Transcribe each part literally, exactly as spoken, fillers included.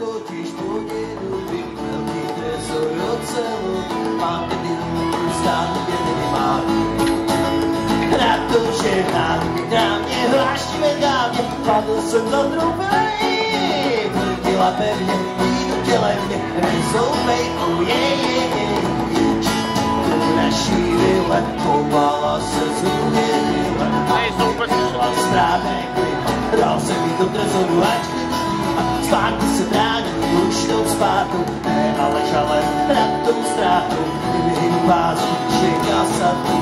totiž podědu bych velký trezor ocelot. Mám tedy stále věděný mávý. Na to, že námi drámě hláštivé dávně padl jsem do trubej. Tvrdila pevně, jdu tělem mě, nezoubej, oh yeah, yeah, yeah. Naší vile, koupala se zůvěřila. Nejsou správné klima, dal se mi do trezoru, ať a spánku se brání, už tou spátou, ne, ale žalem nad tou ztrátou, kdyby pázu, čeká sa tu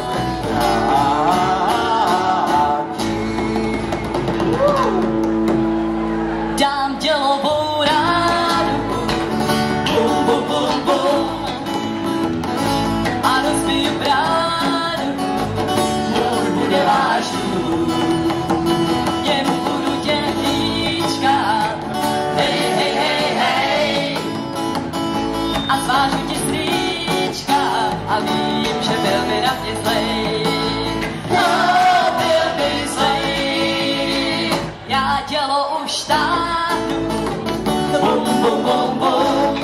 dám dělovou ránu, bum, bum, bum, bum, a rozbiju bránu, můj bude váš dům. Jemu budu dětička, hej, hej, hej, hej, a zvážu ti strýčka a vím, že byl by na mě zlej. No, byl by zlej, já dělo už táhnu, bum, bum, bum, bum,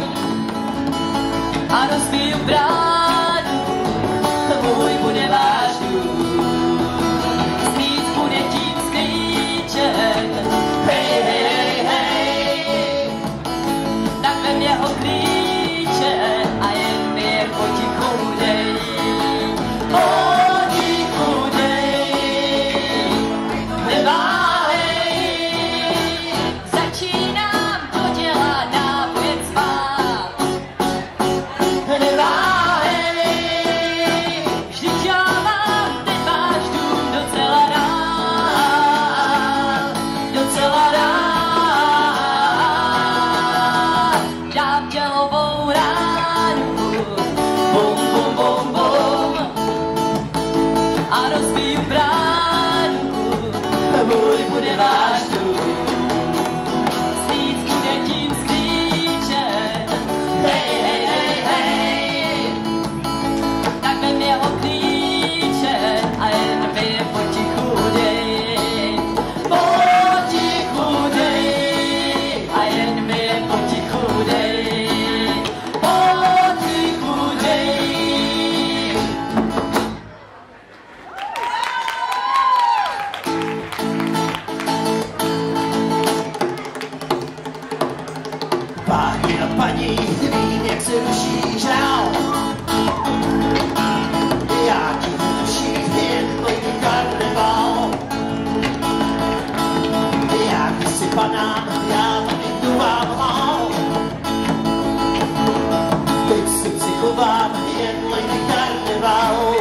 a rozbiju bránu, můj bude váš dům. Stříc bude tím sklíčen, hej, hej, hej, tak ve mě ho klíče a jen mi je potichu dej. Potichu dej, neváhej, začínám to dělat, nápět spát. Neváhej, vždyť já mám ten váš dům docela rád, docela rád. Dám dělovou ránu, bum, bum, bum, bum, a rozbiju bránu, můj bude váš dům. Stříc bude tím sklíčen, hej, hej, hej, hej, tak ve mě ho klíče a jen mi je potichu dej. Potichu dej, a jen mi je potichu dej. Potichu dej. Páni a paní, vím, jak se ruší žrál. Já ti ruší jen tvoj karneval. Já ty si panám, já tady tu vám hál. Teď si psychovám jen tvoj karneval.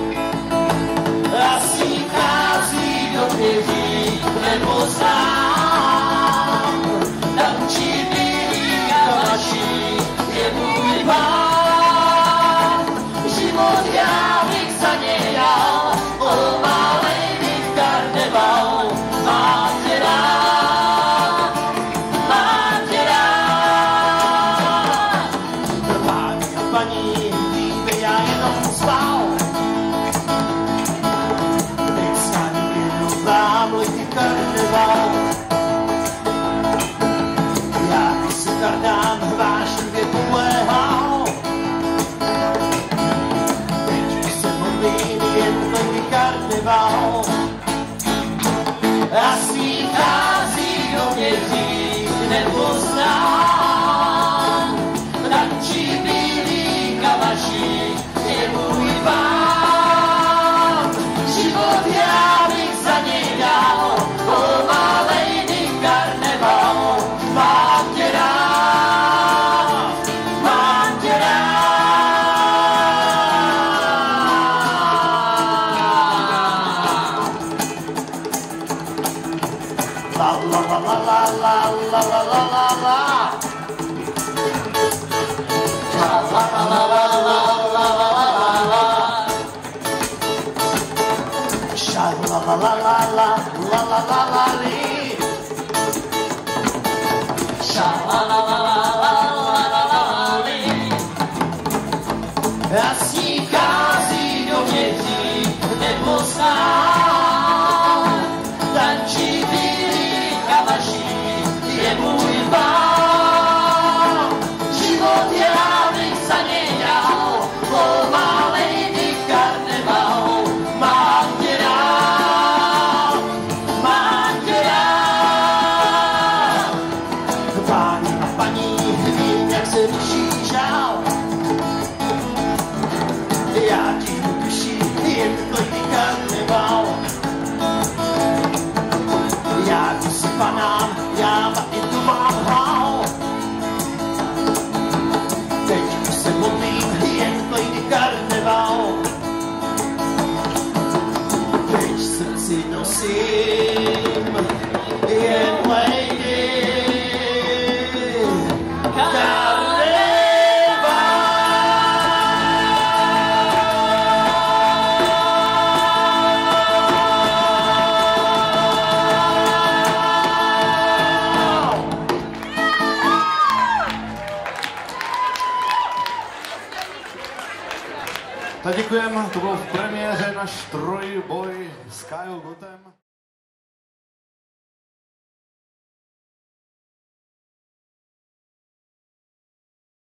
Asi chází do věří, nebo znám. Tančí vaší je můj pán. Život já bych za něj dal, omálej bych karneval. Mám tě rád, mám tě rád. Páni a paní, víte, já jenom spal. Teď snad jenom vám letí karneval. Kardám vášnivě poléhal. Teď už se mluvím jen tvůj karneval. A svítází do měří nebo znám. Tančí bílý kavaší je můj pán. Život já bych za něj dal, omálej mi karneval. Mám tě rád, mám tě rád. La la la la la la la la la la la. La la la la la la la la la. Sha la la la la la la la la la li. Sha la la la la la la la la li. A sníchází do měří nebo znám. Tančí bílý kavaší je můj pán. Tak děkujeme, to bylo v premiéře náš trojboj s Kyle Gotem.